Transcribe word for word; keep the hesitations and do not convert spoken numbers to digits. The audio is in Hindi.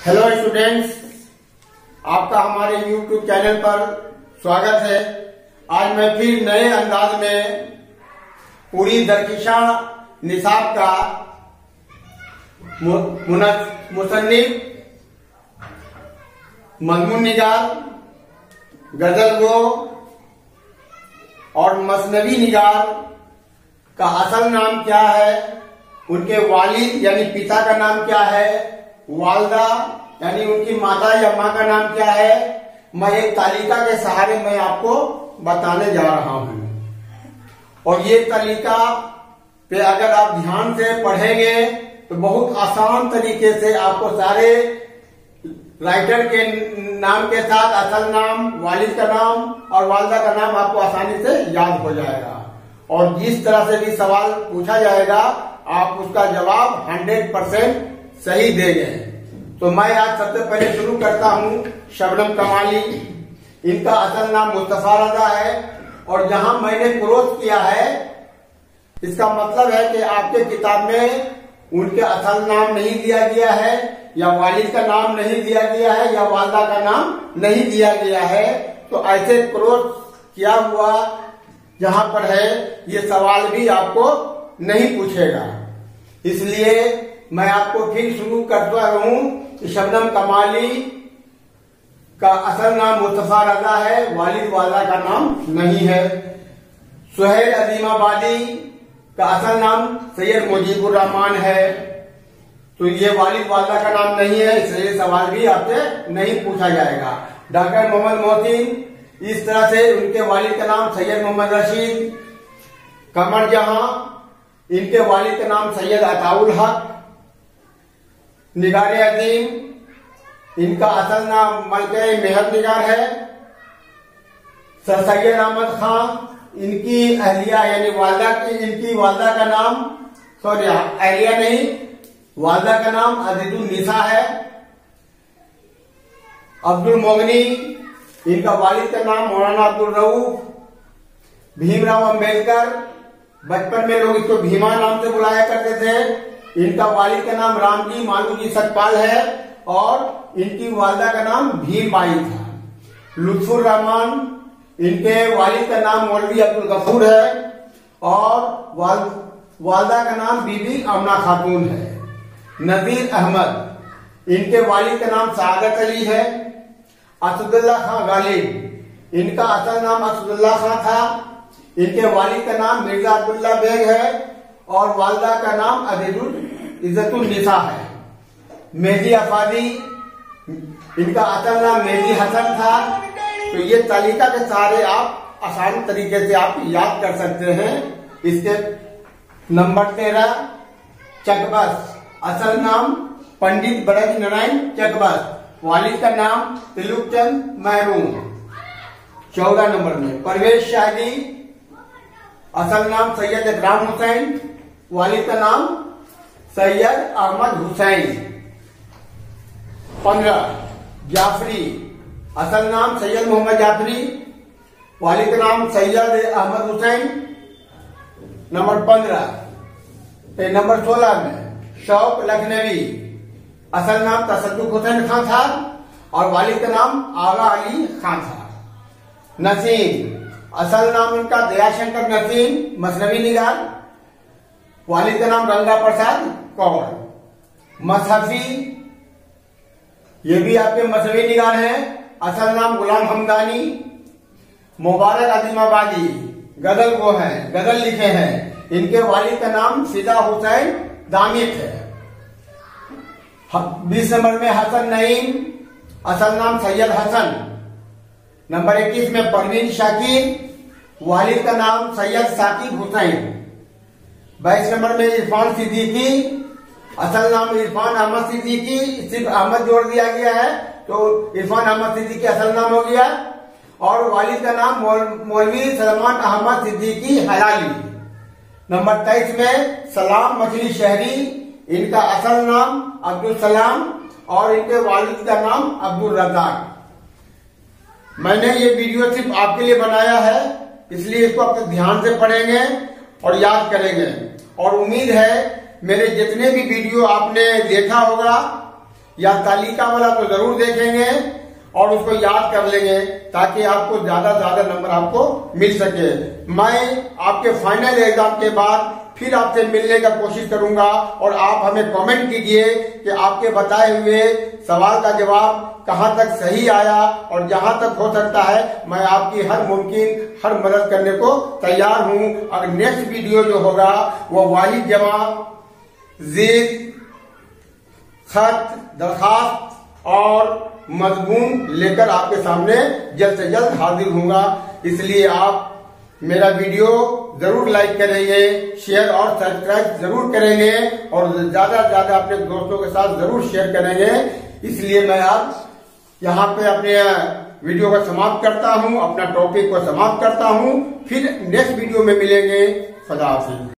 हेलो स्टूडेंट्स, आपका हमारे यूट्यूब चैनल पर स्वागत है। आज मैं फिर नए अंदाज में पूरी दरकिशा निसाब का मुसन्निफ, मजमून निगार, गजल गो और मसनवी निगार का असल नाम क्या है, उनके वालिद यानी पिता का नाम क्या है, वालदा यानी उनकी माता या माँ का नाम क्या है, मैं एक तालिका के सहारे मैं आपको बताने जा रहा हूँ। और ये तालिका पे अगर आप ध्यान से पढ़ेंगे तो बहुत आसान तरीके से आपको सारे राइटर के नाम के साथ असल नाम, वालिद का नाम और वालदा का नाम आपको आसानी से याद हो जाएगा। और जिस तरह से भी सवाल पूछा जाएगा आप उसका जवाब हंड्रेड परसेंट सही देंगे। तो मैं आज सबसे पहले शुरू करता हूँ शबनम कमाली। इनका असल नाम मुस्तफा रजा है और जहां मैंने क्रॉस किया है इसका मतलब है कि आपके किताब में उनके असल नाम नहीं दिया गया है, या वालिद का नाम नहीं दिया गया है, या वालदा का नाम नहीं दिया गया है। तो ऐसे क्रॉस किया हुआ जहां पर है ये सवाल भी आपको नहीं पूछेगा। इसलिए मैं आपको फिर शुरू करता हूँ कि शबनम कमाली का असल नाम मुस्तफा रजा है, वालिद वालदा का नाम नहीं है। सुहेल अजीमाबादी का असल नाम सैयद मुजीबुर रहमान है, तो ये वालिद वालदा का नाम नहीं है, इसलिए सवाल भी आपसे नहीं पूछा जाएगा। डॉक्टर मोहम्मद मोहसिन, इस तरह से उनके वालिद का नाम सैयद मोहम्मद रशीद। कमर जहां, इनके वालिद का नाम सैयद अताउल हक। निगारे अजीम, इनका असल नाम मलके मेहर निगार है। सर सैयद अहमद खान, इनकी अहलिया यानी वालदा की इनकी वालदा का नाम सॉरी अहलिया नहीं वालदा का नाम अजीजुन निसा है। अब्दुल मोगनी, इनका वालिद का नाम मौलाना अब्दुल रऊफ। भीमराव अम्बेडकर, बचपन में लोग इसको भीमा नाम से बुलाया करते थे। इनका वालिद का नाम रामजी मालूजी सतपाल है और इनकी वालदा का नाम भीमबाई था। लुत्फुर रहमान, इनके वालिद का नाम मौलवी अब्दुल गफूर है और वाल, वालदा का नाम बीबी आमना खातून है। नजीर अहमद, इनके वालिद का नाम सादत अली है। असदुल्ला खां गालिब, इनका असल नाम असदुल्ला खां था। इनके वालिद का नाम मिर्जा अब्दुल्ला बेग है और वालदा का नाम अजीजुल इज्जतुल निसा है। मेहदी अफादी, इनका असल नाम मेहदी हसन था। तो ये तालिका के सारे आप आसान तरीके से आप याद कर सकते हैं। इसके नंबर तेरह चकबस, असल नाम पंडित ब्रज नारायण चकबस, वालिद का नाम तिलुकचंद महरूम। चौदह नंबर में परवेज शादी, असल नाम सैयद इकराम हुसैन, वालिद का नाम सैयद अहमद हुसैन। पंद्रह जाफरी, असल नाम सैयद मोहम्मद जाफरी, वालिद का नाम सैयद अहमद हुसैन। नंबर पंद्रह नंबर सोलह में शौक लखनवी, असल नाम तसद्दुक हुसैन खान था और वालिद का नाम आगा अली खान था। नसीम, असल नाम इनका दयाशंकर नसीम मसनवी निगार, वालिद का नाम रंगा प्रसाद कौर। मसहफी, ये भी आपके मसनवी निगार हैं, असल नाम गुलाम हमदानी। मुबारक अजीमाबादी, गजल गो है, गजल लिखे हैं, इनके वालिद का नाम फिदा हुसैन दामित है। बीस नंबर में हसन नईम, असल नाम सैयद हसन। नंबर इक्कीस में परवीन शाकिर, वालिद का नाम सैयद साकिब हुसैन। बाईस नंबर में इरफान सिद्दीकी, असल नाम इरफान अहमद सिद्दीकी, सिर्फ अहमद जोड़ दिया गया है तो इरफान अहमद सिद्दीकी असल नाम हो गया। और वालिद का नाम मौलवी सलमान अहमद सिद्दीकी हलाली। नंबर तेईस में सलाम मछली शहरी, इनका असल नाम अब्दुल सलाम और इनके वालिद का नाम अब्दुल रज़ाक। मैंने ये वीडियो सिर्फ आपके लिए बनाया है, इसलिए इसको आप ध्यान से पढ़ेंगे और याद करेंगे। और उम्मीद है मेरे जितने भी वीडियो आपने देखा होगा या तालिका वाला तो जरूर देखेंगे और उसको याद कर लेंगे ताकि आपको ज्यादा ज्यादा नंबर आपको मिल सके। मैं आपके फाइनल एग्जाम के बाद फिर आपसे मिलने का कोशिश करूंगा और आप हमें कमेंट कीजिए कि आपके बताए हुए सवाल का जवाब कहां तक सही आया, और जहां तक हो सकता है मैं आपकी हर मुमकिन हर मदद करने को तैयार हूं। और नेक्स्ट वीडियो जो होगा वो वाहिद जमा जिद खत दरखास्त और मजमून लेकर आपके सामने जल्द से जल्द हाजिर होऊंगा। इसलिए आप मेरा वीडियो जरूर लाइक करेंगे, शेयर और सब्सक्राइब जरूर करेंगे और ज्यादा से ज्यादा अपने दोस्तों के साथ जरूर शेयर करेंगे। इसलिए मैं आज यहाँ पे अपने वीडियो को समाप्त करता हूँ, अपना टॉपिक को समाप्त करता हूँ। फिर नेक्स्ट वीडियो में मिलेंगे। खुदा हाफिज।